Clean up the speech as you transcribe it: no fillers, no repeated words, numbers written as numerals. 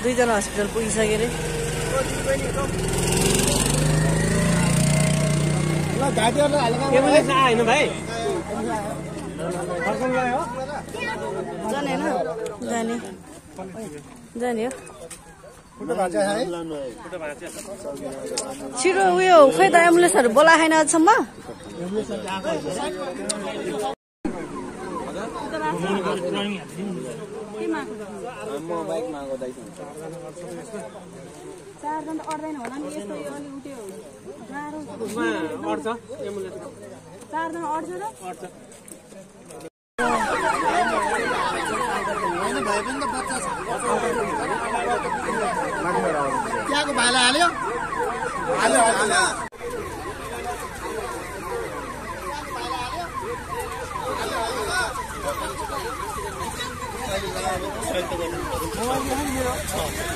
दुईजना हस्पिटल पुगिसके रे जाने जाने जाने छिटो उयो खै त एम्बुलेन्सहरू बोलाएन अझसम्म चारजना अड्दैन होला नि यस्तो अलि उठ्यो गाह्रो अड्छ एम्बुलेन्स चारजना अड्छ र अड्छ त्यहाँको भाइलाई हाल्यो हाल्यो हाल्यो